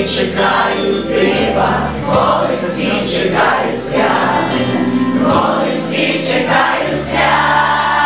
чекають дива, коли всі чекають свят, коли всі чекають свят.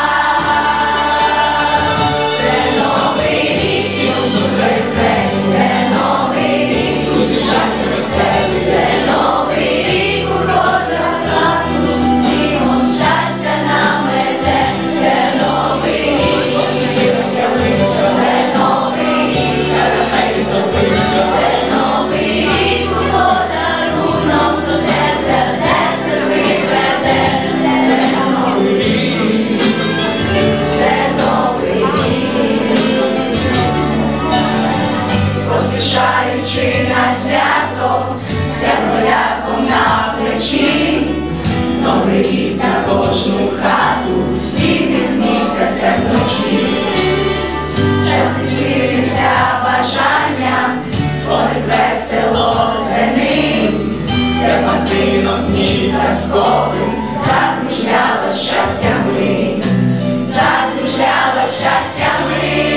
Це новий рік, і слухай день, це новий рік, зустрічати веселий, це новий рік, у кожну хату, снігом щастя нам іде, це новий рік, посміхи веселий, це новий рік, карамелі тобі, це новий рік, у подарунок до серця, серце приведе, це новий рік, це новий рік. Поспішаючи на свято, вся поляком на плечі, новий рік на кожну хату, світить місяця вночі. Часто збірився бажання, дзвоник весело дзвенив, все матинок дні казкових, закружляла щастями, закружляла щастями.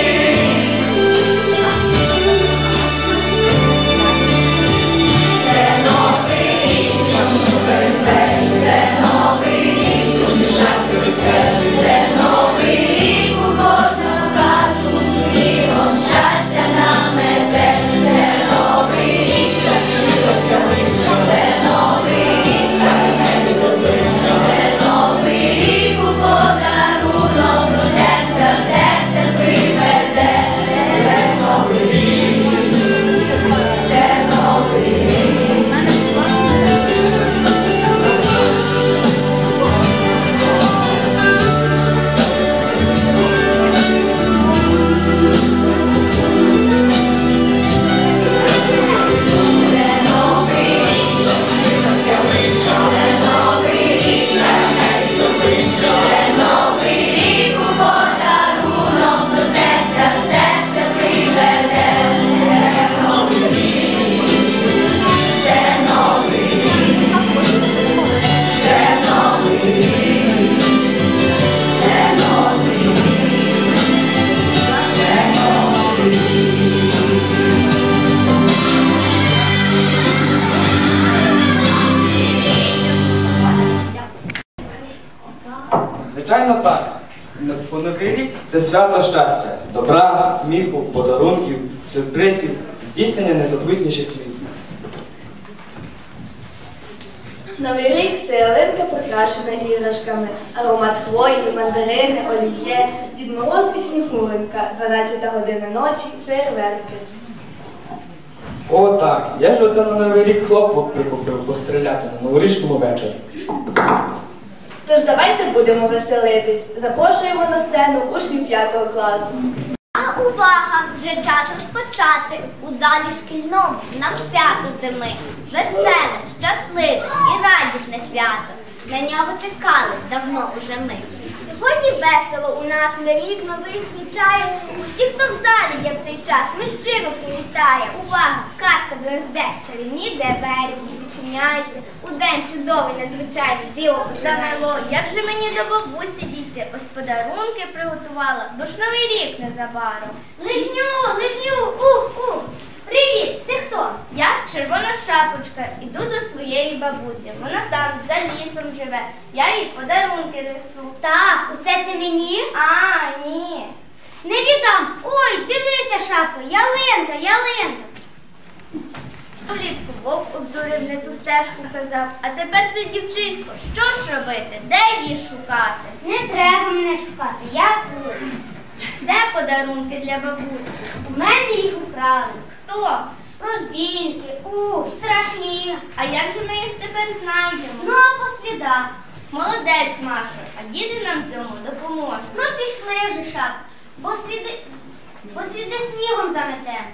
Це новий рік, у кожну хату, снігом щастя нам іде, це новий рік, засміхалася липа, це новий рік, карамелі тобі, це новий рік, у подарунок до серця, серце приведе, це новий рік, це новий рік. Звичайно так. Новий рік – це свято щастя, добра, сміху, подарунків, сюрпризів, здійснення найзабутніших мрій. Новий рік – це ялинка, прикрашена іграшками, аромат хвої, мандарини, олів'є, Дід Мороз і Снігуренька, 12 година ночі, фейерверки. О, так. Я ж оце на Новий рік хлопок прикупив постріляти на новорічному вечорі. Тож давайте будемо веселитись. Запрошуємо на сцену учнів 5 класу. А увага! Вже час розпочати. У залі шкільному нам свято зими. Веселе, щасливе і радісне свято. На нього чекали давно уже ми. Сьогодні весело у нас, ми рік новий зустрічаємо. Усіх, хто в залі є в цей час, ми щиро привітаємо. Увага! Казка до нас де чарівні двері відчиняються. У день чудовий, незвичайний, диво починається. Як же мені до бабусі дійти? Ось подарунки приготувала, бо ж новий рік незабаром. Лишню! Привіт! Ти хто? Я Червона Шапочка, іду до своєї бабусі. Вона там, за лісом живе. Я їй подарунки несу. Так, усе це мені? А, ні. Не віддам! Ой, дивися, Шапко, ялинка! Влітку вовк обдурив, не ту стежку казав. А тепер це дівчисько. Що ж робити? Де її шукати? Не треба мене шукати, я тут. Де подарунки для бабусі? У мене їх украли. Хто? Розбійники, страшні. А як же ми їх тепер знайдемо? Ну, а по слідах. Молодець, Машо, а діди нам цьому допоможуть. Ну, пішли вже, Шап, бо сліди снігом заметемо.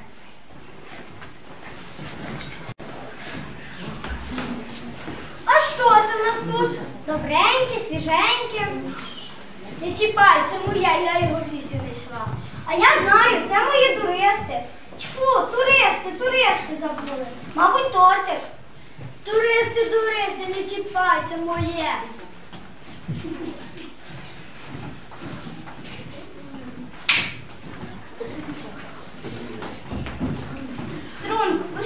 А що це в нас тут? Добреньке, свіженьке. Не чіпай, це моя, я його в лісі знайшла. А я знаю, це мої туристи. Тьфу, туристи забули. Мабуть, тортик. Туристи, не чіпай, це моє. Струнку,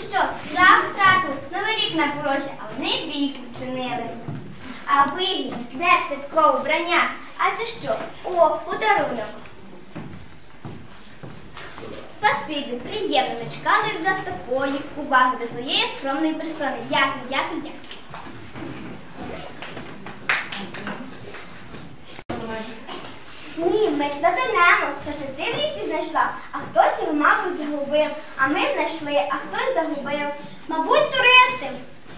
на порозі, а вони бійку вчинили. А вигідь, де святкове вбрання? А це що? О, подарунок. Спасибі, приємно, не чекали від нас такої уваги до своєї скромної персони. Дякую, дякую, дякую. Ні, ми заденемо, що це ти в лісі знайшла, а хтось його, мабуть, загубив. А ми знайшли, а хтось загубив. Мабуть, туристи.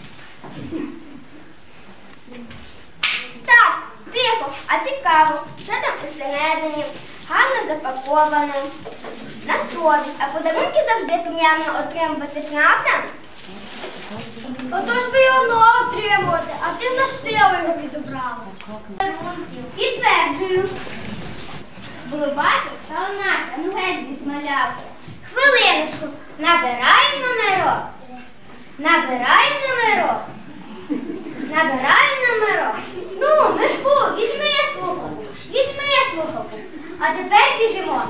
Так, тихо, а цікаво, що там усередині, гарно запаковано, на совість, а подарунки завжди приємно отримувати, правда? Отож ви його не отримувати, а ти на силу його відібрала. Подарунків, підтверджую. Булобаша стала наша, ну геть зі смалявки. Хвилиночку, набираємо номерок. Набираємо номерок. Набираємо номерок. Ну, Мишку, візьми слухавку. Візьми слухавку. А тепер біжимо.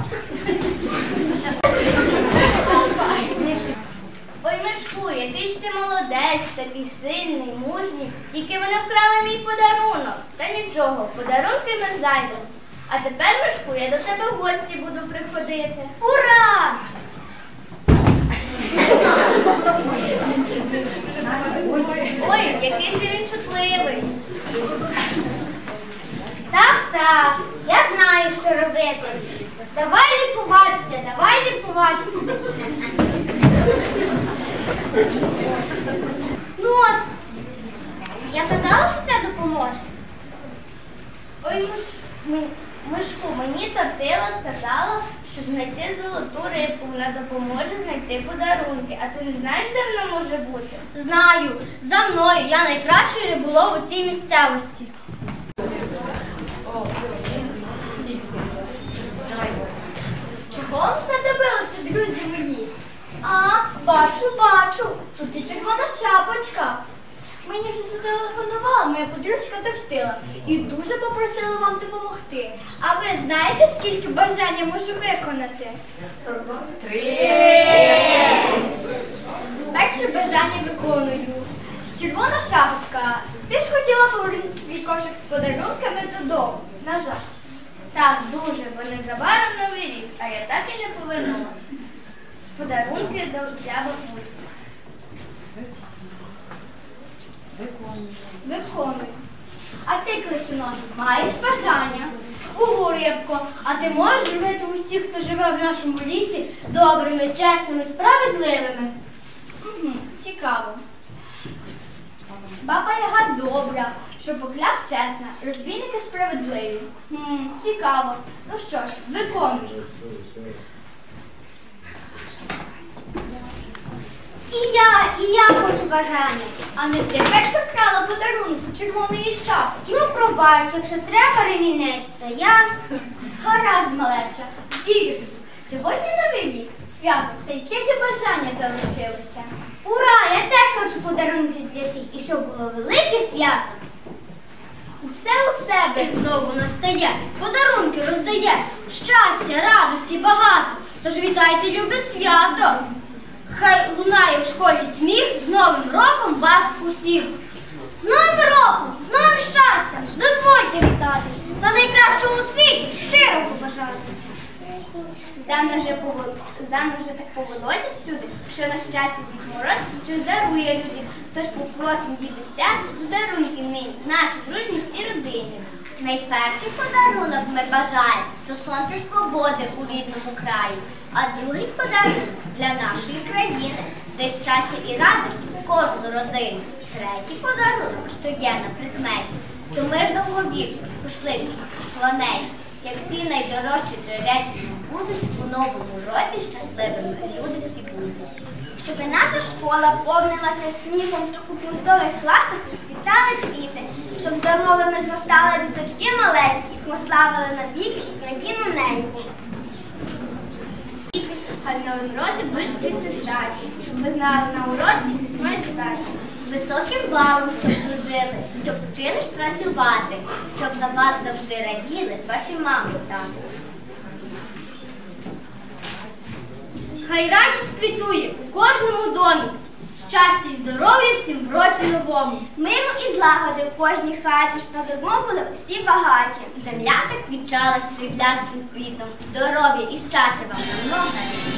Ой, Мишку, який ж ти молодець, такий сильний, мужній. Тільки вони вкрали мій подарунок. Та нічого, подарунки ми знайдемо. А тепер, Мишку, я до тебе в гості буду приходити. Ура! Ой, який же він чутливий. Так, я знаю, що робити. Давай лікуватися, давай лікуватися. Ну от, я казала, що це допоможе. Ой, Мишку, мені Тортила сказала, щоб знайти золоту рибку, вона допоможе знайти подарунки. А ти не знаєш, де вона може бути? Знаю, за мною, я найкращий риболов у цій місцевості. Чого вам знадобилося, друзі мої? А, бачу, тут і червона шапочка. Мені вже зателефонувала моя подружка Тортила і дуже попросила вам допомогти. А ви знаєте, скільки бажань я можу виконати? 3. Перше бажання виконую. Червона шапочка, ти ж хотіла повернути свій кошик з подарунками додому, назад. Так, дуже, бо незабаром Новий рік, а я так і не повернула. Подарунки для бабусі. Виконую. А ти, Клишиножик, маєш бажання? Угу, Рибко, а ти можеш робити усіх, хто живе в нашому лісі, добрими, чесними, справедливими? Угу, цікаво. Баба Яга добра, Шопокляк чесна, розбійники справедливі. Цікаво. Ну що ж, виконую. І я хочу бажання. А не ти перша вкрала подарунку червоної шапочки? Ну, пробач, якщо треба ремінець, то я... Гаразд, малеча, вірю тобі. Сьогодні Новий рік, свято, та й тільки бажання залишилося. Ура! Я теж хочу подарунки для всіх. І щоб було велике свято. Усе у себе. І знову настає, подарунки роздає, щастя, радості багато. Тож вітайте, любе свято. Хай лунає в школі сміх, з Новим роком вас усіх. З Новим роком, з новим щастям, дозвольте вітати. Та найкращого у світі щиро побажати. Здавна вже так повелося всюди, що на щастя Дід Мороз чи дарує ружі. Тож попросимо дідуся подарунки нині, наші дружні всі родині. Найперший подарунок ми бажаємо – то сонце свободи у рідному краї. А другий подарунок – для нашої країни, де щастя і радість у кожну родину. Третій подарунок, що є на прикметі – то мир довговічний, пошли планеті. Як ці найдорожчі три речі будуть, у новому році щасливими люди всі будуть. Щоби наша школа повнилася сміхом, щоб у пустових класах розквітали квіти, щоб здоровими зростали діточки маленькі, прославили навіки країну неньку. Хай в новому році будуть після здачі, щоб ви знали на уроці письмо і задачі. Високим балом, щоб дружили, щоб вчились працювати, щоб за вас завжди раділи ваші мами і тати. Хай радість квітує у кожному домі, Щастя і здоров'я всім в році новому. Миру і злагоди в кожній хаті, щоб ми були усі багаті. Земля заквітчала сріблястим квітом. Здоров'я і щастя вам на много літ.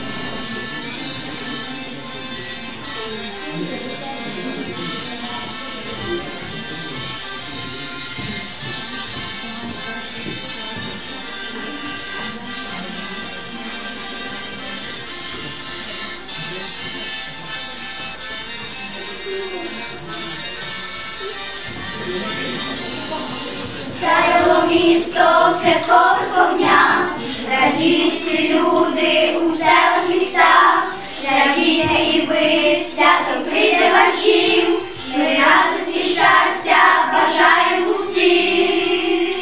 Сяяло місто у святкових вогнях, радіють всі люди у селах містах, радійте і ви, свято прийде ваш дім, ми радості і щастя бажаємо усім.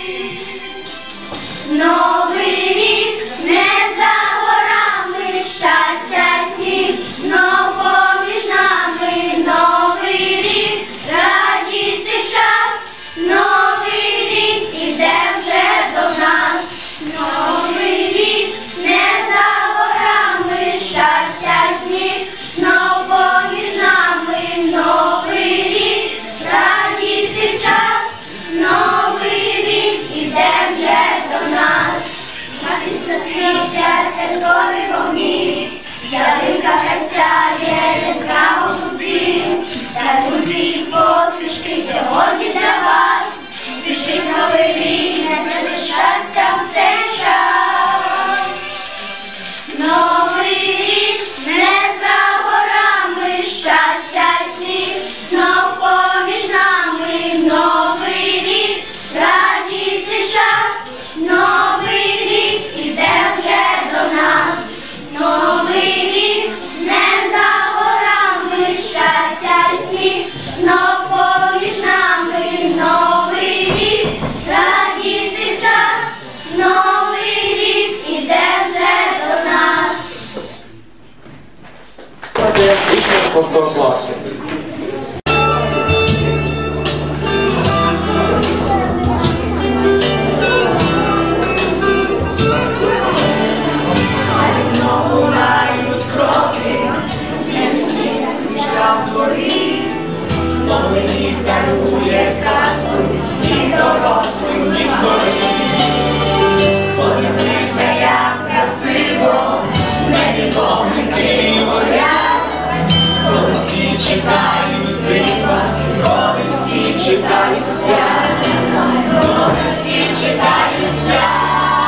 Новий рік не за горами, щастя й сміх, знов поміж нами. Новий рік, радійте час, новий рік іде вже до нас. Новий рік не за горами, щастя й сміх, знов поміж нами. Новий рік, радійте час, новий рік іде вже до нас. Матиста свіча святкові вогні, ялинка хай сяє яскраво усім, радуйте і посмішки сьогодні для вас. Спішить новий рік, несе щастя в цей час. Новий рік не за горами, щастя й сміх, знов поміж нами. Новий рік, радійте час, новий рік іде вже до нас. Новий рік не за горами, щастя й сміх, знов поміж нами. Новий рік, радійте час, новий рік іде вже до нас. Це як учень 6 класу. Лунають кроки, він сніг в дворі, новий рік дарує казку і дорослим дітворі. Подивися, як красиво, в небі вогники горять, коли всі чекають дива, коли всі чекають свят, коли всі чекають свят.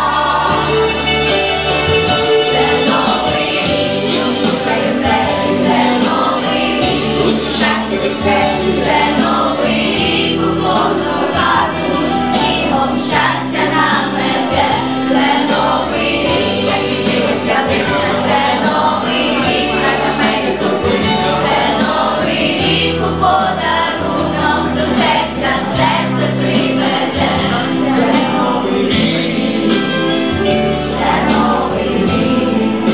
Це новий рік у кожну хату, снігом щастя нам мете. Це новий рік, засвітилась ялинка. Це новий рік, на камені купити. Це новий рік у подарунок, до серця серце приведе. Це новий рік, це новий рік.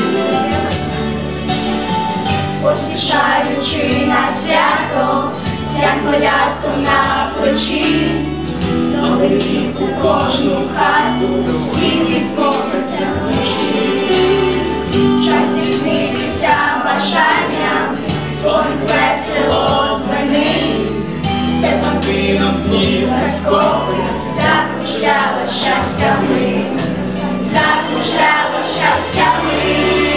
Поспішаючи на свято, як колядку на плечі, новий рік у кожну хату, світить позиця вночі. Час здійснитися бажання, дзвоник весело дзвенить, серпантином днів казкових закружляла щастя мить, закружляла щастя мить.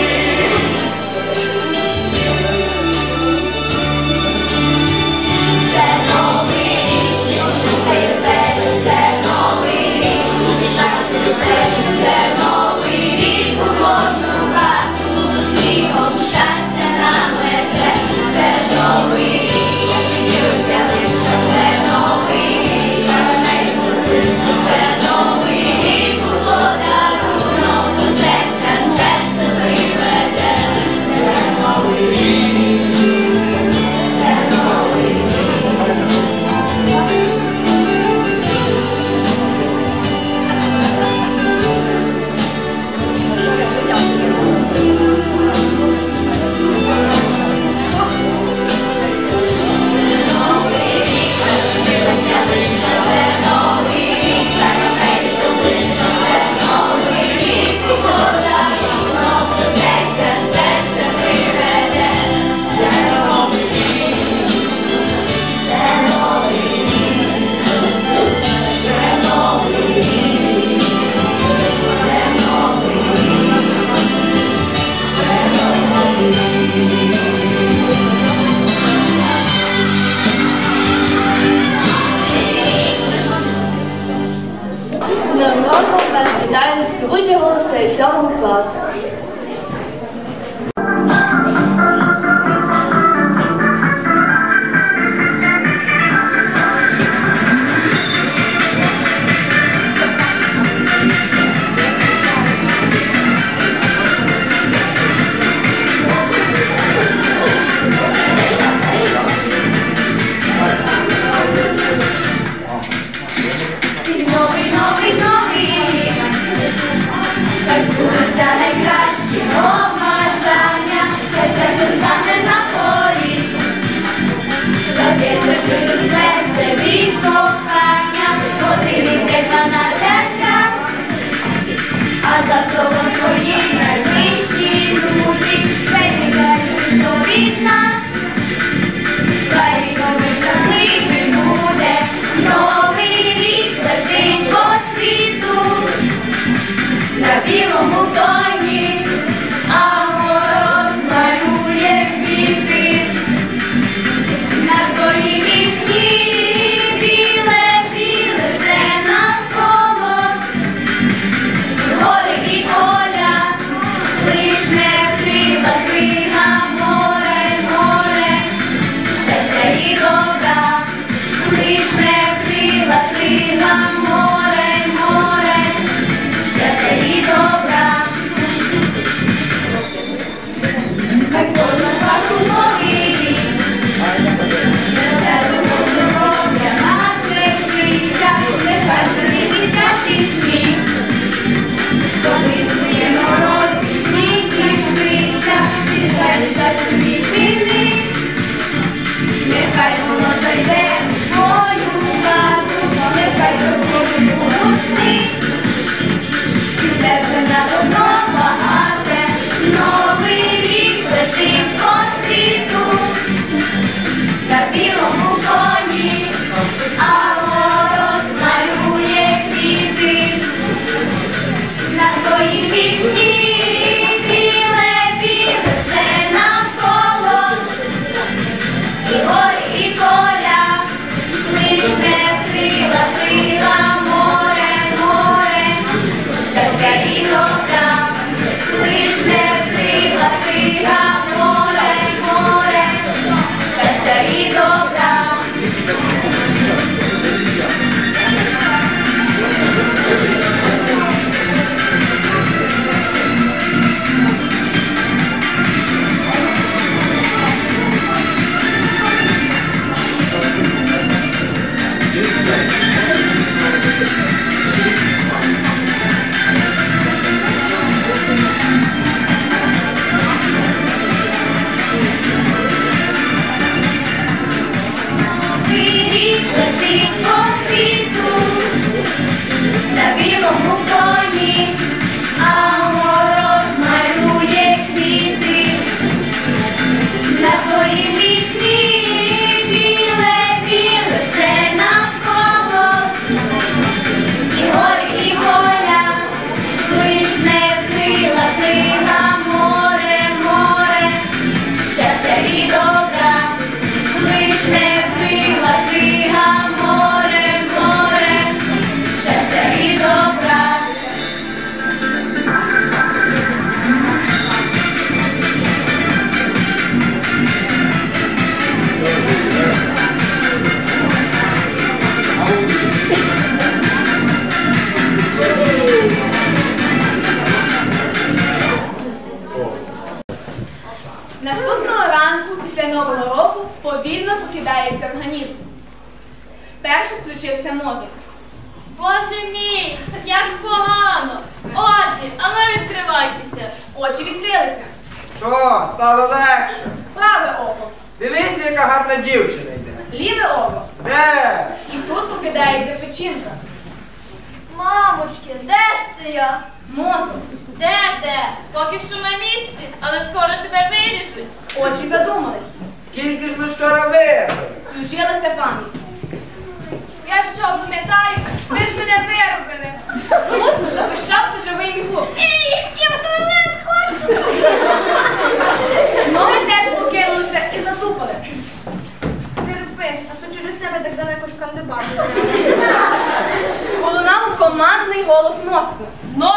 Це новий рік у кожну хату, снігом щастя нам мете. Це новий рік, засвітилась ялинка. Це новий рік, каменей купити. Це новий рік у подарунок, до серця серце приведе. Це новий рік, це новий рік. Вітаю співучі голоси 7 класу. Найкращі побажання, хай щастя стане на полі, заб'ється швидше серце від кохання, годинник де 12 раз, а за столом твої найближчі друзі, швейний пішов від нас, хай рік новий щасливий буде, новий рік летить по світу. На білому коні, а мороз малює квіти. На твоїй вікні біле-біле все навколо. Гори і поля, лиш не крила, крила, море, море. Щастя і добра, лиш не крила, крила, море, море. Щастя і добра, хай кожна хату новий рік, веселу здоров'я наше життя, нехай зберіг дитячий сміх, коли зміє мороз і сніг іскриться, світле щастя вічини, нехай воно зайде в твою хату, нехай щасливі будуть сни. Серце на одно багате, новий рік летить по світу, на білому коні, а мороз малює квіти. На твоїй вікні біле-біле все навколо, і гори, і поля, лиш не крила, крила, море, море. Щастя і добра, лиш не крила, крила, море, море. Щастя і добра. Летить по світу, на білому коні, а мороз малює квіти. На твоїй вікні біле-біле все навколо, і гори, і поля, лиш не крила, крила, море, море. Щастя і добра, лиш не крила, крила, море, море. Щастя і добра. Наступного ранку після Нового року повільно прокидається організм. Перший включився мозок. Боже мій, як погано! Очі, а ну відкривайтеся! Очі відкрилися. Що, стало легше? Праве око, Дивись, яка гарна дівчина йде. ліве око. Де? І тут прокидається печінка. Мамочки, де ж це я? Мозок. Де? Поки що на місці, але скоро тебе виріжуть. Очі задумались. Скільки ж ми вчора випили? Включилася пам'ять. Я що, пам'ятаю? Ви ж мене виробили. Тут запищався живий міхур. Я в туалет хочу. Ноги теж прокинулися і затупали. Терпи, а то через тебе так далеко шкандибати. Пролунав командний голос мозку. Ну,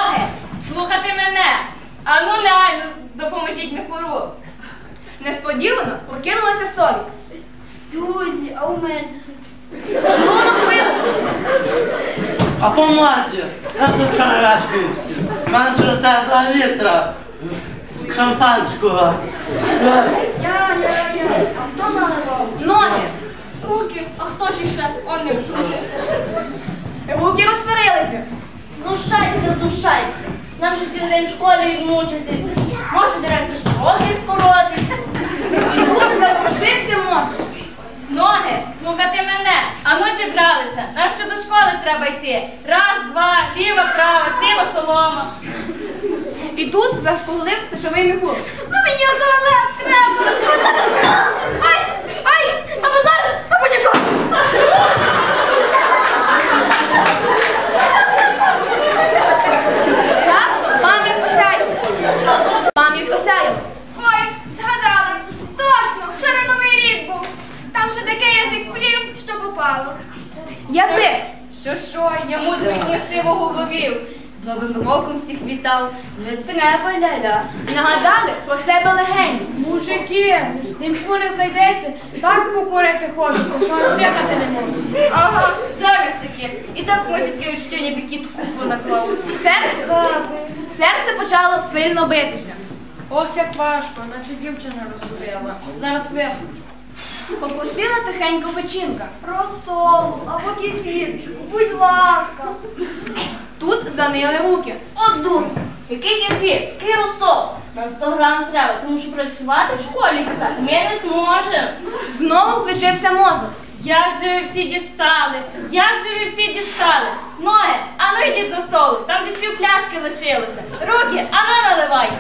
Ану, реально, допоможіть Михуру. Несподівано прокинулася совість. Друзі, а у мене Шлунок вибух. А по морді, я тут вчора рашкинський. У мене через те 2 літра шампанського. я. А хто наливав? Ноги. Руки, а хто ж іще? Он не втрусився. Руки розсварилися. Знущайтеся. Нам же цілий день в школі відмучитись. Може, директор ноги скоротить. І тут заворушився мозок. Ноги, слухайте мене. Ану, зібралися. Нам ще до школи треба йти. Раз, два, ліва, права, сіла, солома. І тут заскуглив сечовий Михур. Ну мені у туалет треба. Ай, або зараз, або ніколи. Раптом пам'ять осяяла. Ой, згадала. Точно, вчора Новий рік був. Там ще таке язик плів, що попало. Язик. Що, я мудро і красиво говорив. З Новим роком всіх вітав. Не треба, ля-ля. Нагадали про себе легенду. Мужики, димку не знайдеться. Так покурити хочеться, що аж дихати не можу. Ага, зараз таке. І так ходять таке відчуття, ніби кіт купу наклав. Серце почало сильно битися. Ох, як важко, наче дівчина розповіла. Зараз вискочу. Попросила тихенько печінка. Розсолу або кефірчику, будь ласка. Тут занили руки. От дурно. Який кефір, який розсол? Нам 100 грам треба, тому що працювати в школі і писати ми не зможемо. Знову включився мозок. Як же ви всі дістали? Як же ви всі дістали? Ноги, ану йдіть до столу, там десь півпляшки лишилося. Руки, ану наливайте.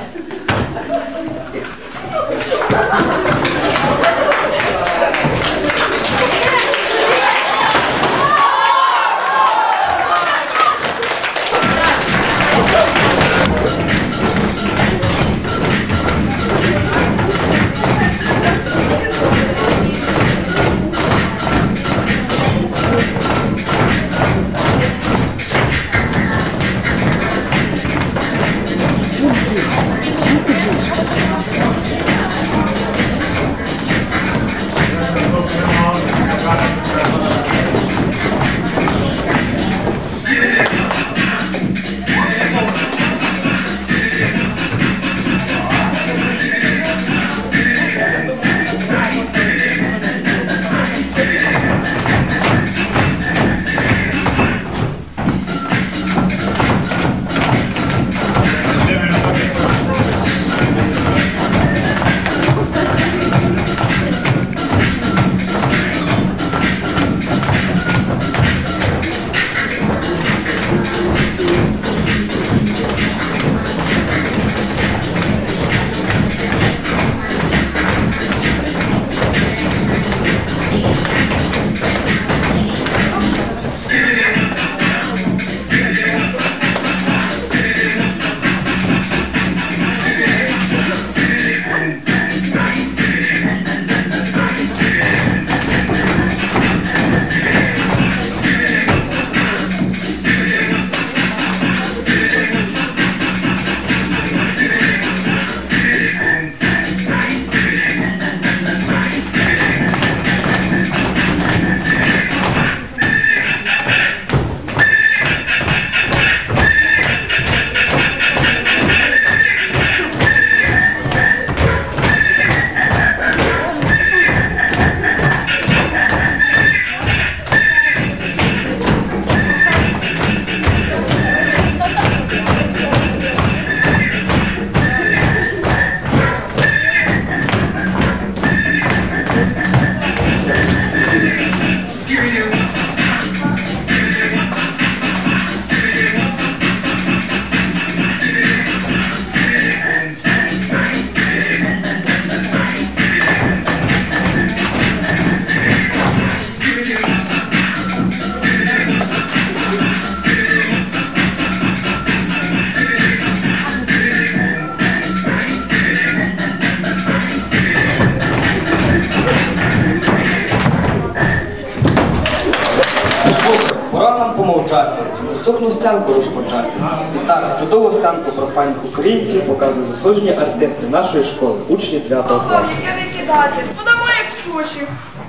Пора нам помовчати, наступну стенку розпочати. І так, чудову сценку профанних українців показують заслужені артисти нашої школи, учні 9 класу. Яке викидати? Подамо як суші.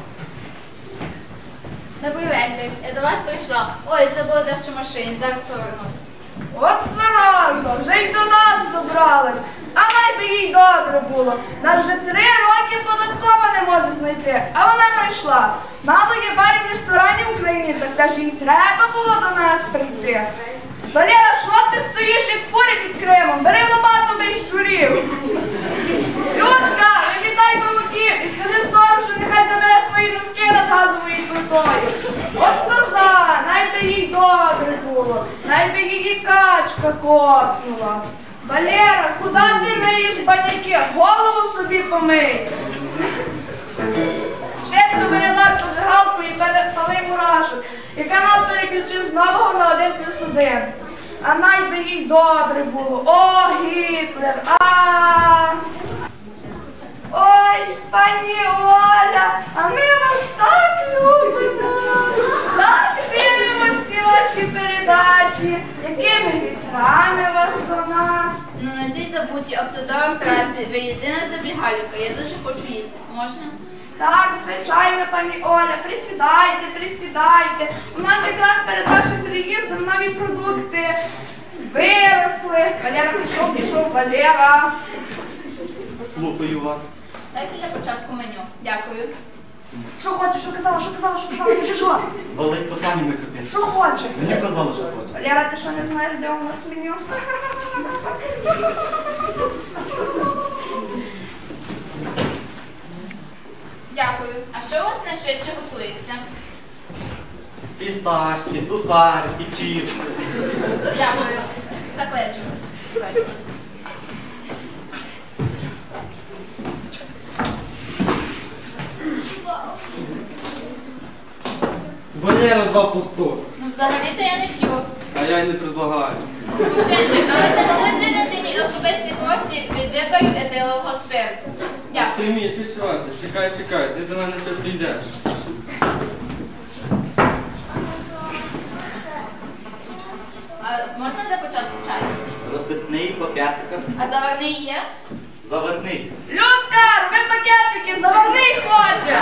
Добрий вечір. Я до вас прийшла. Ой, забула дещо в машині. Зараз повернусь. От зараза, вже й до нас добралась. А найби їй добре було. Нас вже 3 роки податкова не може знайти, а вона знайшла. Мало є барів в ресторані в Україні, так це ж їй треба було до нас прийти. Валера, що ти стоїш як фурі під Кримом? Бери лопату, бий щурів. Людка, вивітай каблуків і скажи сторожу, нехай забере свої носки над газовою плитою. От коза, найби їй добре було, найби її качка копнула. Валера, куди ти миєш баняки? Голову собі помий. Швидко бери лак, зажигалку і пали мурашок. І канал переключив з нового на 1+1. А найби їй добре було. О, Гітлер! Ой, пані Оля, а ми вас так любимо. Так дивимося всі ваші передачі, якими вітрами вас до нас. Ну на цій забутій автодором трасі ви єдина забігалівка. Я дуже хочу їсти. Можна? Так, звичайно, пані Оля, присідайте, присідайте. У нас якраз перед вашим приїздом нові продукти виросли. Валера пішов, Валера. Слухаю вас. Дайте для початку меню. Дякую. Що хочеш, що казала, кажи що? Валить питаннями капець. Що хоче? Мені казали, що хоче. Валера, ти що не знаєш, де у нас меню? Дякую. А що у вас найшвидше готується? Фісташки, сухарики, чіпси. Дякую. Закледжуюсь. Валера 2 пусто. Ну взагалі-то я не п'ю. А я й не предлагаю. Мужчинчик, але не могли звільнити мій особистий простір від виборів етилового спирту. Ти Дякую. вмієш відчувати. Чекай, ти до мене ще прийдеш. А можна для початку чаю? Розсипний по п'ятиках. А заварний є? Заверний. Людка, роби пакетики, заверний хоче.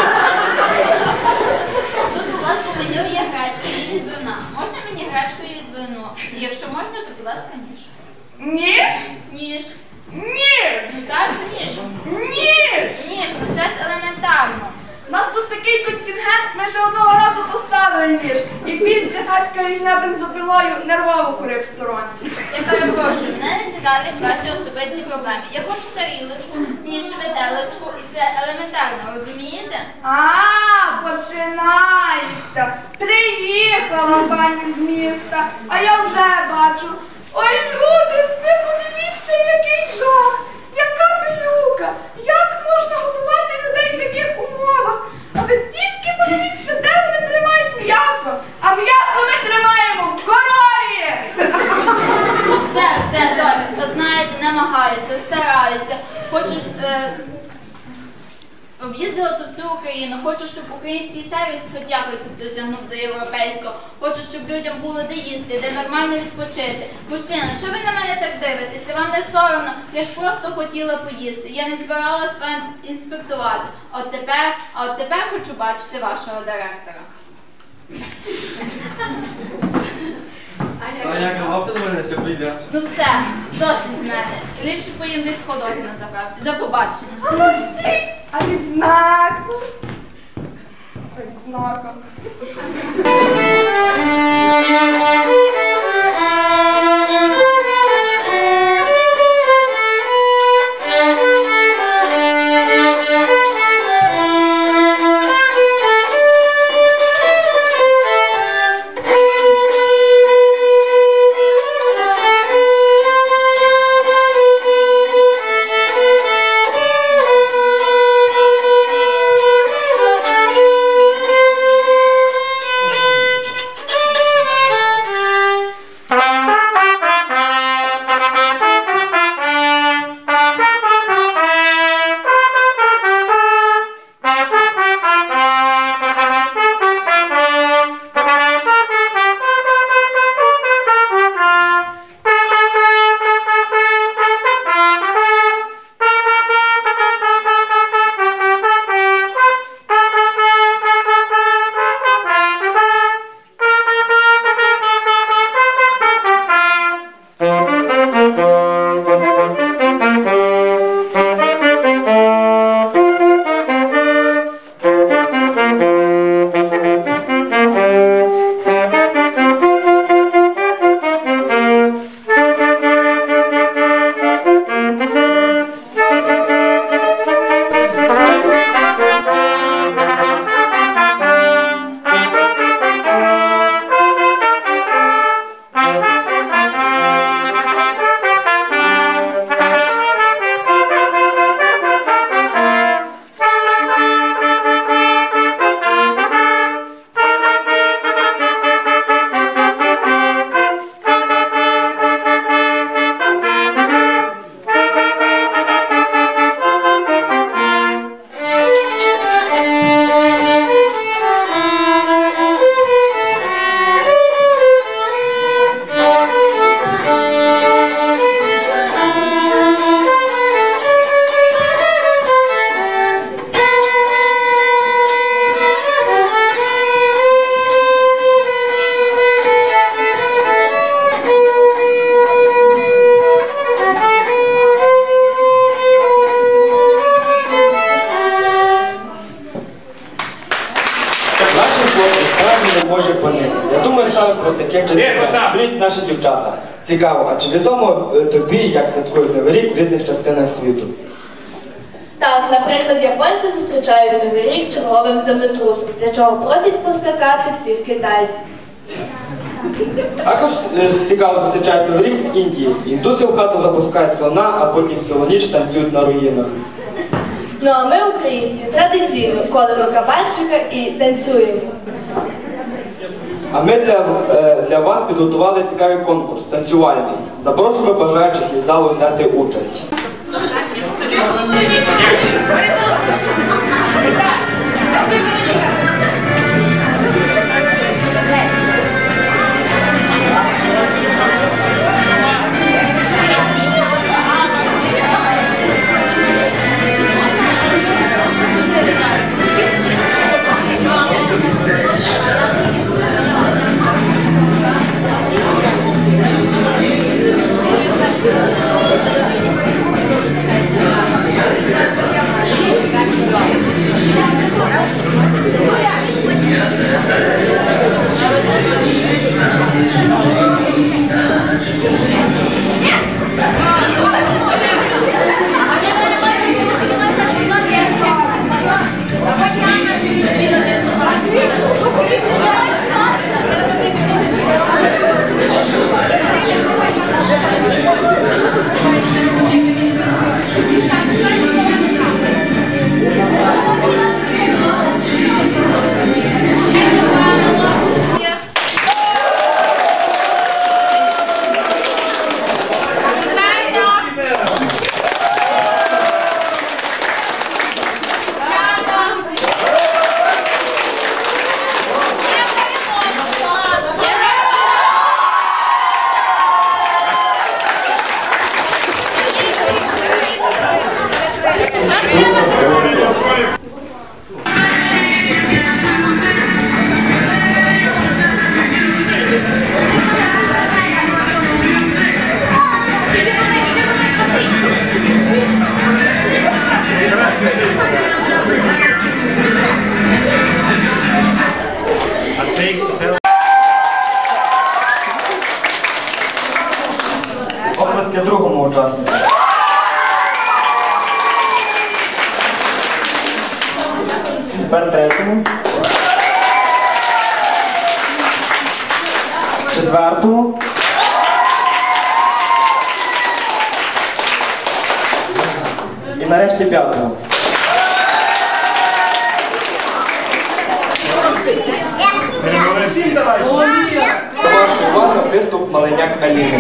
Тут у вас у меню є гречка і відбивна. Можна мені гречку і відбивну? І якщо можна, то будь ласка, ніж. Ніж? Ніж. Ніж! Ну так, це ніж. Ніж! Ніж, ну це ж елементарно. У нас тут такий контингент, ми вже одного разу поставили ніж. І фільм «Техаська різня бензопилою» нервово курив в сторонці. Я перепрошую, мене не цікавлять ваші особисті проблеми. Я хочу тарілочку, ніж, виделочку, і це елементарно, розумієте? Починається. Приїхала пані з міста, а я вже бачу. Ой, люди, ви подивіться, який жах, яка пилюка, як можна годувати людей в таких умовах? А ви тільки подивіться, де вони тримають м'ясо, а м'ясо ми тримаємо в корові! Все, досить. От знаєте, намагаюся, стараюся. Хочу, об'їздила тут всю Україну. Хочу, щоб український сервіс хоч якось досягнув до європейського. Хочу, щоб людям було де їсти, де нормально відпочити. Мужчина, чого ви на мене так дивитеся? Вам не соромно? Я ж просто хотіла поїсти. Я не збиралась вас інспектувати. А от тепер хочу бачити вашого директора. А я казав, ти до мене ще прийдеш. Ну все, досить з мене. Ліпше поїм десь ходити на заправці. До побачення. А ну стій! А відзнаку? Відзнака. Цікаво, а чи відомо тобі, як святкують Новий рік в різних частинах світу? Так, наприклад, японці зустрічають Новий рік черговим землетрусом, для чого просять поскакати всіх китайців. Також цікаво зустрічають Новий рік в Індії. Індуси в хату запускають слона, а потім цілу ніч танцюють на руїнах. Ну а ми, українці, традиційно колемо кабанчика і танцюємо. А ми для вас підготували цікавий конкурс танцювальний. Запрошуємо бажаючих із залу взяти участь. Оплески другому учаснику. Тепер третьому. Четвертому. І нарешті п'ятому. Ваша увага, виступ Маленяк Аліни.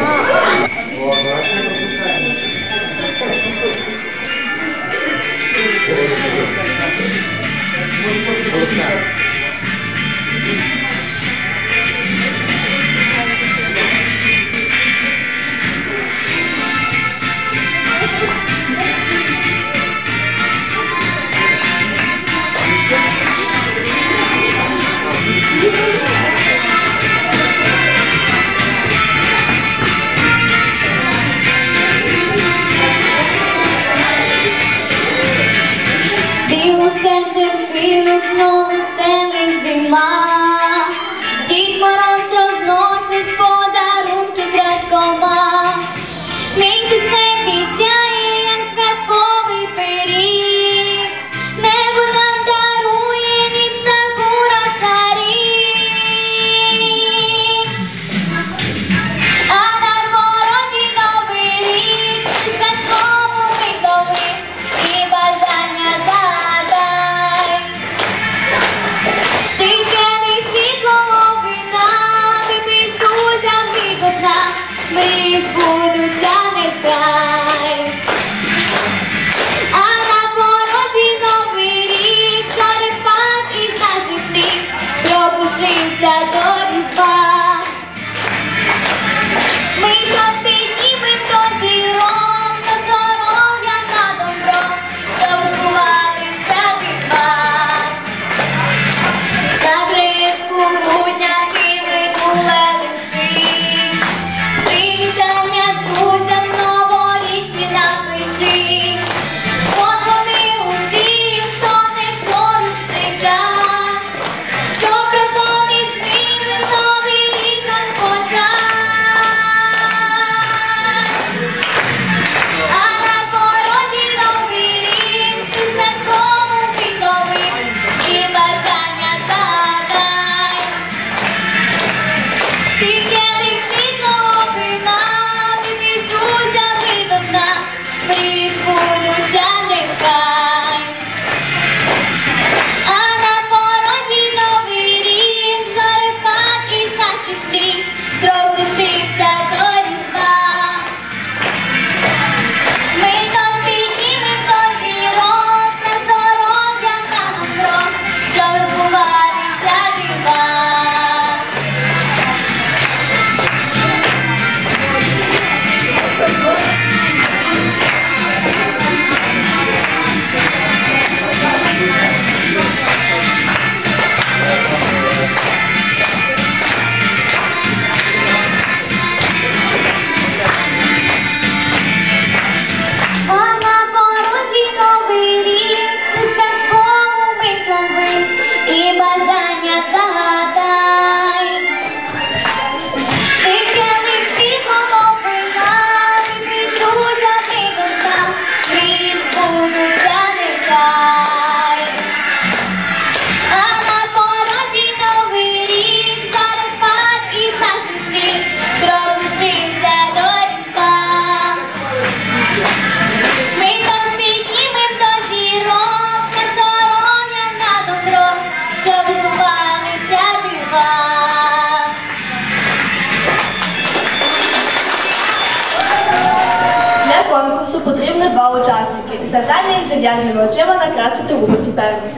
Для конкурсу потрібно 2 учасники. Завдання із зав'язаними очима накрасити губи суперника.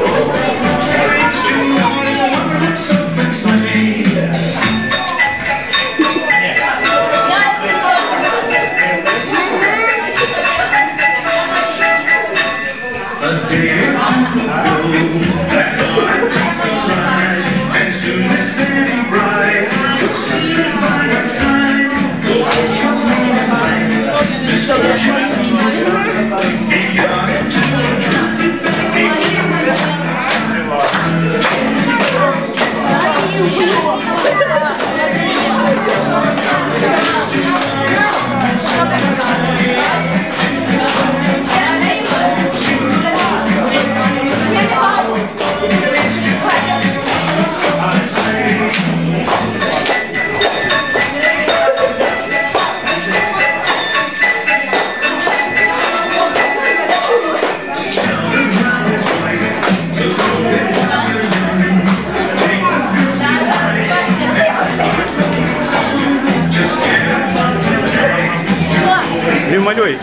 Не малюй.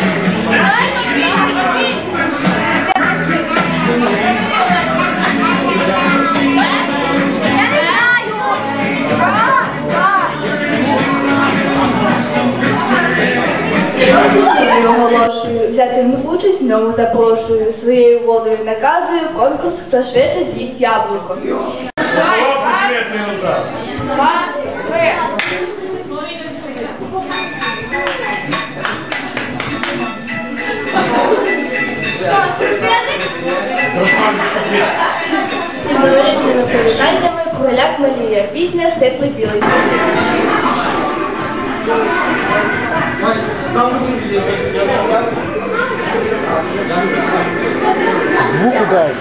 Оголошую, взяти в ньому участь в ньому запрошую. Своєю волею наказую конкурс, хто швидше з'їсть яблуко. Два, три. Із новорічними привітаннями Кругляк Малія. Пісня «Сиплий білий». Звуку дайте.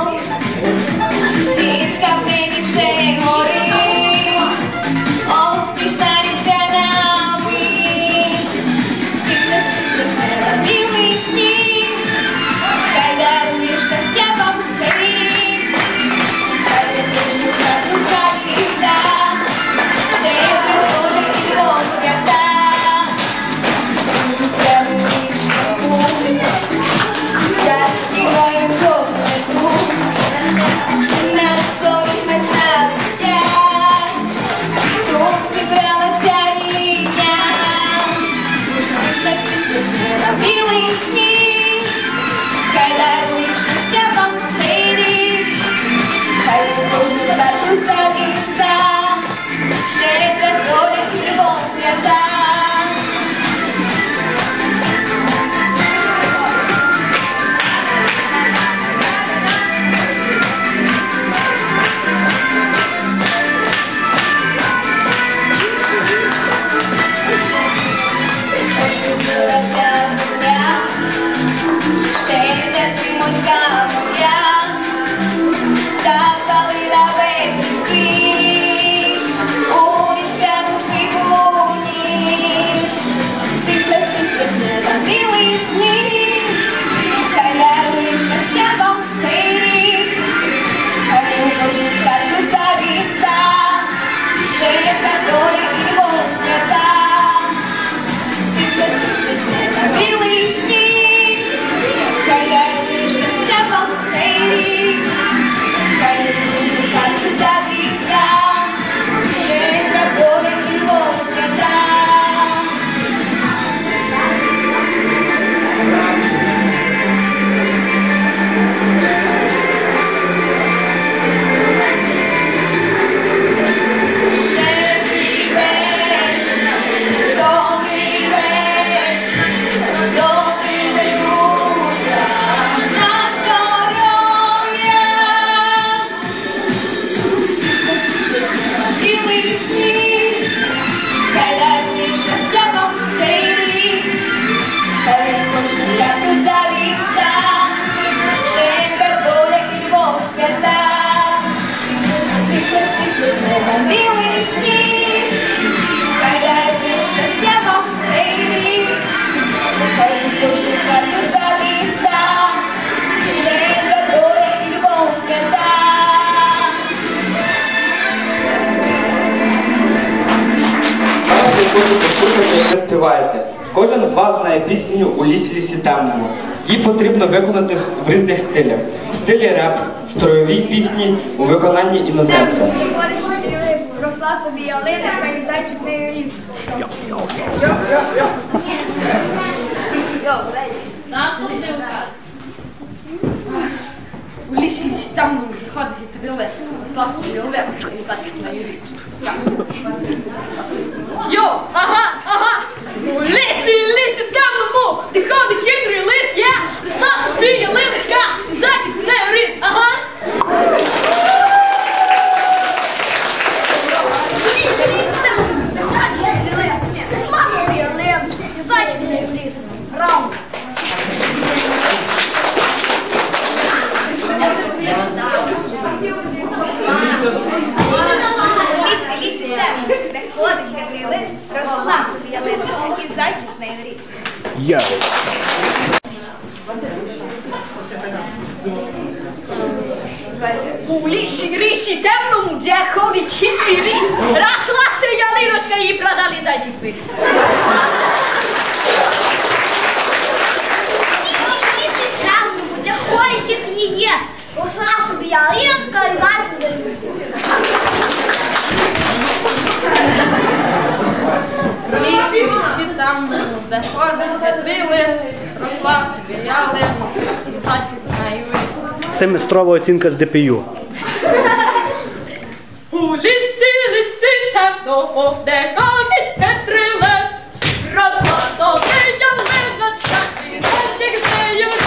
Ти скавний від гори, як ви співаєте. Кожен з вас знає пісню «У лісі темному». Її потрібно виконати в різних стилях. В стилі реп, строєвій пісні, у виконанні іноземця. Росла собі ялиночка і зайчик нею ріс. Наступний указ. У лісі темному ходить хитрилась, росла собі ялиночка і зайчик нею ріс. Йо, ага! У лісі темному, де ходить хитрий лис, я росла собі ялиночка і зайчик з нею ріс, ага! У лісі темному, де ходить хитрий лис, росла собі ялиночка і зайчик з нею ріс. Раунд! Лісі темно, де ходить хитрий лис, росла собі ялиночка і зайчик з нею ріс. Я. У лісі темному, де ходить хитрий лис, рослася ялиночка і продали зайчик виріс. У лісі темному, де ходить хитрий лис, росла собі ялиночка і зайчик з нею ріс. У лісі темному, де ходить хитрий лис, росла собі ялиночка і зайчик з нею ріс. Семестрова оцінка з ДПЮ. У лісі темному, де ходить хитрий лис, росла собі ялиночка і зайчик з нею ріс.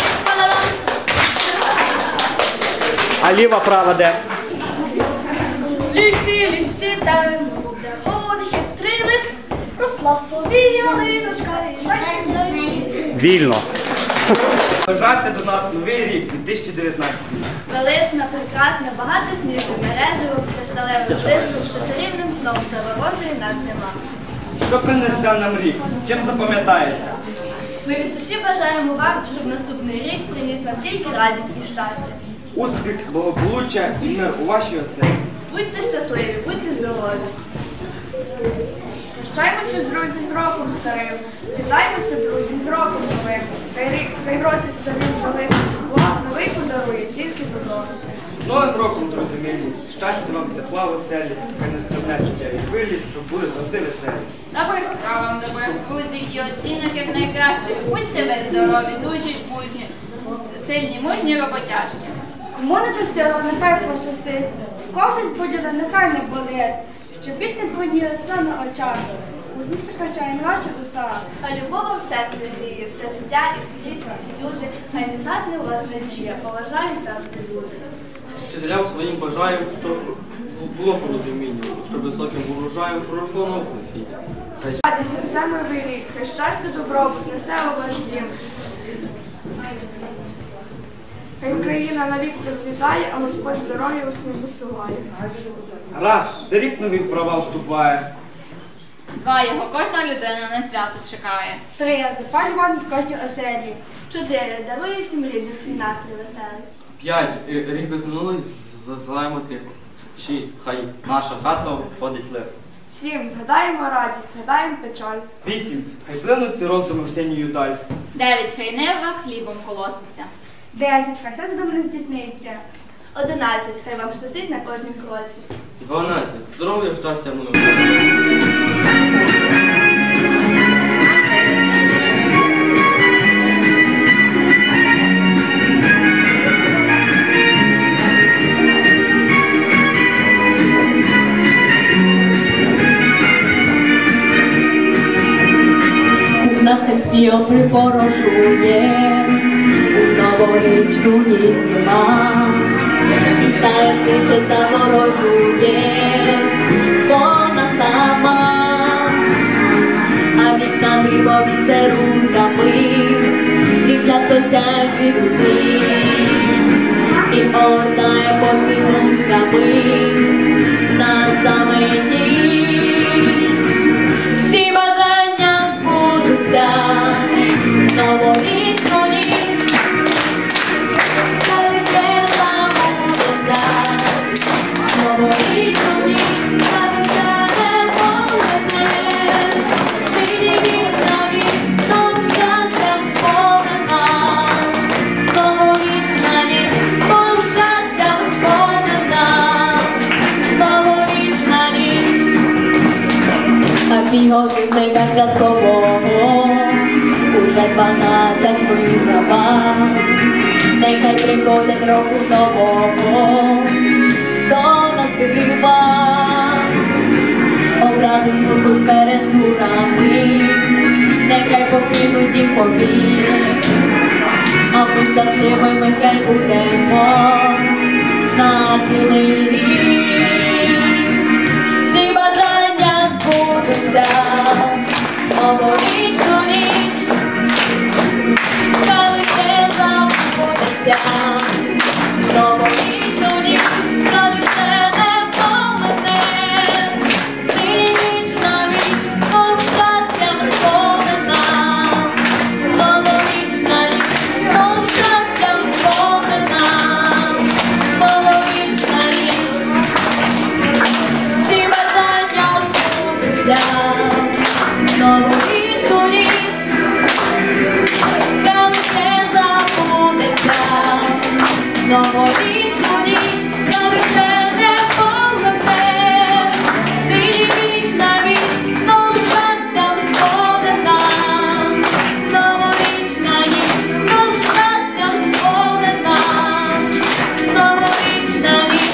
А ліва права де? У лісі темному, де ходить хитрий лис, росла собі ялиночка і зайчик з нею ріс. Вільно. Бажається до нас новий рік 2019. Велична, прекрасна, багато снігу, мережево, з кришталевим блиском, що чарівним сном заворожує нас нема. Що принесе нам рік? Чим запам'ятається? Ми від душі бажаємо вам, щоб наступний рік приніс вам тільки радість і щастя. Успіх, благополуччя і мир у вашій оселі. Будьте щасливі, будьте здорові. Прощаємося, друзі, з роком старим. Вітаємося, друзі, з роком новим. Хай в році старим залишиться зла, новий подарує тільки добро. З Новим роком, друзі милі! Щастя вам, тепла в оселі, хай не стрибне життя і хвилі, щоб були завжди веселі. Добрих справ вам, добрих друзів і оцінок як найкращих. Будьте ви здорові, дужі, мужні, сильні, мужні, роботящі. Кому не частило, нехай пощастить, когось поділи, нехай не болить, щоб більше поділи все на очах. Усмішка качає на ваші уста, а любов вам в серці гріє, все життя і скрізь всюди, хай не згасне у вас нечія, поважають завжди люди. Вчителям своїм бажаю, щоб було порозуміння, щоб високим урожаєм проросло науку насіння. Радість несе новий рік, хай щастя, добробут несе у ваш дім. Хай Україна навік процвітає, а Господь здоров'я усім посилає. Раз, це рік новий в права вступає. 2. Його кожна людина на свято чекає. 3. Запалювання в кожній оселі. 4. Дарує всім рідним свій настрій веселий. 5. Рік безминулий, зазиваємо тихо. 6. Хай наша хата входить лип. 7. Згадаємо радість, згадаємо печаль. 8. Хай плинуть ці роздуми в синію даль. 9. Хай нева хлібом колоситься. 10. Хай все задумане здійсниться. 11. Хай вам щастить на кожнім кроці. 12. Здоров'я, щастя, мною. Нас таксіо припорожує, у новорічну ніч зима, і таємниче заворожує, вона сама, а вікна мило візерунками, сріблясто сяють звідусі, і озає поцілунками на заметі. Всі бажання збудуться, новорічну ніч, коли все забудеться, новорічну ніч, коли все не поведе, як казкового, уже 12 виграва. Нехай приходить року нового до нас дива. Образи смутку з пересурами, нехай покинуть їх повік. А ми щасливими хай будемо на цілий рік. Всі бажання збудуться новорічну ніч, коли все забудеться. Новорічну ніч, коли все не помине. Нині ніч на ніч, коли щастям сповнена. Новорічна ніч, коли щастям сповнена. Новорічна ніч, всі бажання збудуться. Новорічну ніч, коли все забудеться. Новорічну ніч, коли все не помине. Нині ніч на ніч, коли щастям сповнена. Новорічна ніч, коли щастям сповнена. Новорічна ніч.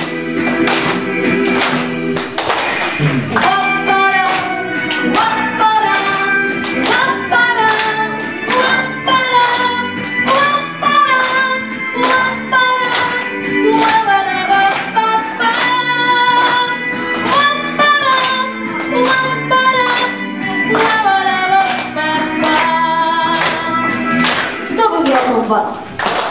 Ва-пара, ва-пара, ва-пара, ва-пара, ва-пара, ва-пара, ва-пара-ва-па-па. Ва-пара, ва-пара, ва-пара-ва-па-па. З Новим роком вас!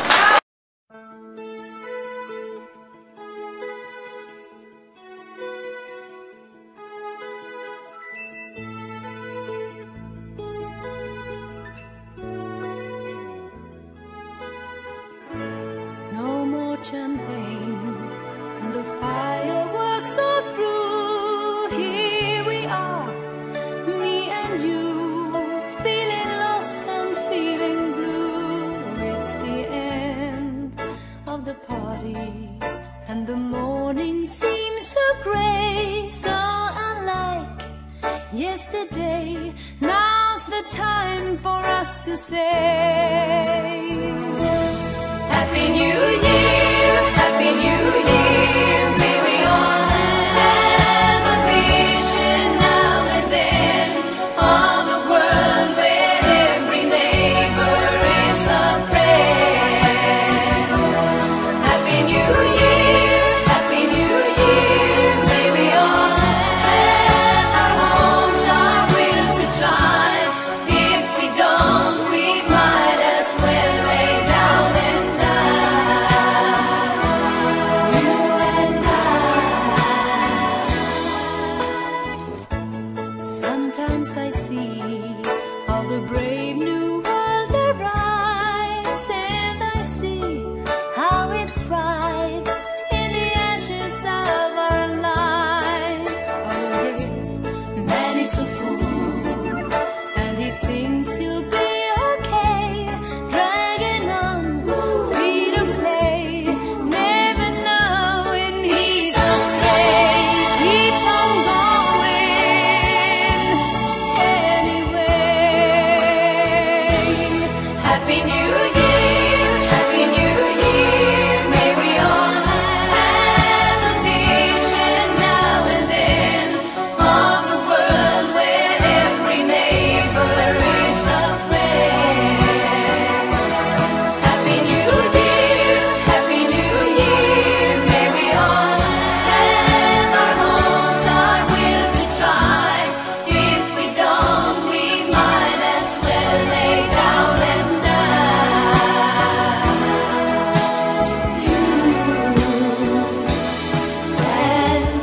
No more champagne, and the fireworks are through. Here we are, me and you, feeling lost and feeling blue. It's the end of the party, and the morning seems so grey, so unlike yesterday. Now's the time for us to say Happy New Year, Happy New Year. May we all have a vision now and then of a world where every neighbor is a friend. Happy New Year, Happy New Year. May we all have our homes, our will to try. If we don't, we might as well lay down and sometimes I see how the brave new world arrives, and I see how it thrives in the ashes of our lives. Oh yes, man is a fool, and he thinks he'll be okay, dragging on, freedom play, never knowing he's astray. Keeps on going anyway. Happy New Year, Happy New Year. May we all have a vision now and then of a world where every neighbor is a friend. Happy New Year, Happy New Year. May we all have our homes, our will to try. If we don't, we might as well lay down and die. You and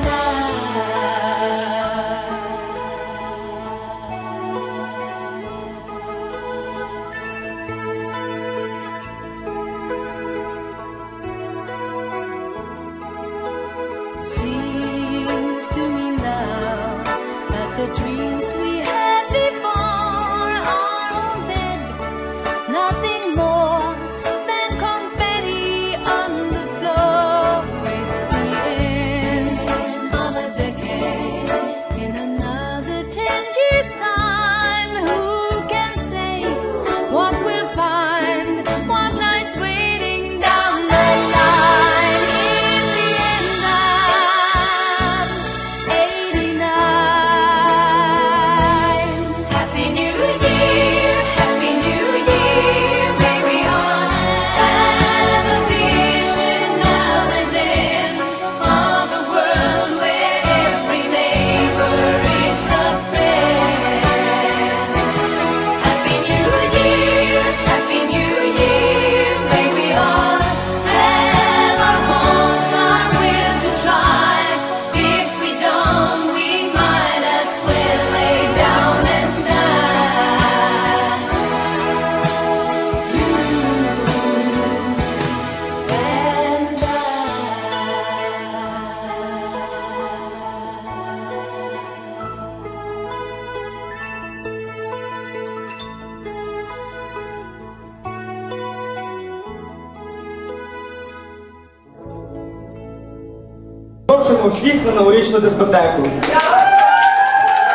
seems to me now that the dreams we had before are all dead. Nothing more than confetti on the floor. It's the end of a decade. In another 10 years' time запрошуємо всіх на новорічну дискотеку.